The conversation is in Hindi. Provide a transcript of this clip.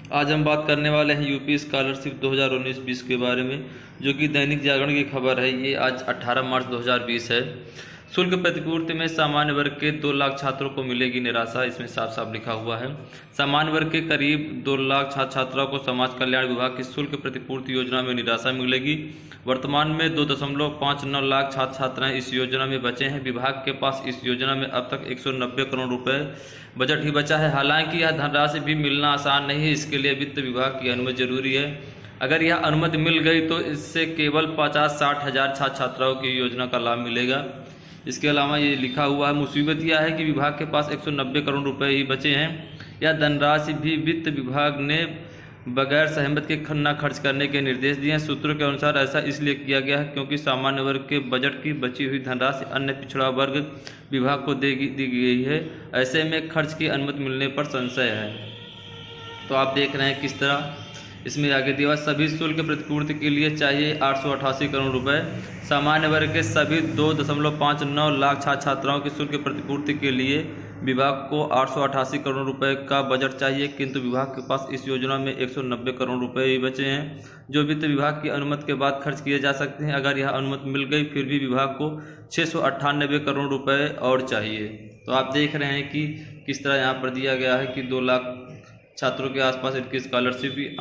आज हम बात करने वाले हैं यूपी स्कॉलरशिप 2019-20 के बारे में, जो कि दैनिक जागरण की खबर है। ये आज 18 मार्च 2020 है। शुल्क प्रतिपूर्ति में सामान्य वर्ग के 2 लाख छात्रों को मिलेगी निराशा, इसमें साफ साफ लिखा हुआ है। सामान्य वर्ग के करीब 2 लाख छात्राओं को समाज कल्याण विभाग की शुल्क प्रतिपूर्ति योजना में निराशा मिलेगी। वर्तमान में 2.59 लाख छात्र छात्राएं इस योजना में बचे हैं। विभाग के पास इस योजना में अब तक 190 करोड़ रुपए बजट ही बचा है। हालांकि यह धनराशि भी मिलना आसान नहीं है, इसके लिए वित्त विभाग की अनुमति जरूरी है। अगर यह अनुमति मिल गई तो इससे केवल 50-60 हजार छात्र छात्राओं की योजना का लाभ मिलेगा। इसके अलावा ये लिखा हुआ है, मुसीबत यह है कि विभाग के पास 190 करोड़ रुपए ही बचे हैं। यह धनराशि भी वित्त विभाग ने बगैर सहमति के न खर्च करने के निर्देश दिए हैं। सूत्रों के अनुसार ऐसा इसलिए किया गया है क्योंकि सामान्य वर्ग के बजट की बची हुई धनराशि अन्य पिछड़ा वर्ग विभाग को दी गई है। ऐसे में खर्च की अनुमति मिलने पर संशय है। तो आप देख रहे हैं किस तरह इसमें आगे दिया, सभी शुल्क प्रतिपूर्ति के लिए चाहिए 888 करोड़ रुपए। सामान्य वर्ग के सभी 2.59 लाख छात्र छात्राओं की शुल्क प्रतिपूर्ति के लिए विभाग को 888 करोड़ रुपए का बजट चाहिए, किंतु विभाग के पास इस योजना में 190 करोड़ रुपए ही बचे हैं, जो वित्त विभाग की अनुमति के बाद खर्च किए जा सकते हैं। अगर यह अनुमति मिल गई फिर भी विभाग को 698 करोड़ रुपए और चाहिए। तो आप देख रहे हैं कि किस तरह यहाँ पर दिया गया है कि 2 लाख छात्रों के आसपास इनकी स्कॉलरशिप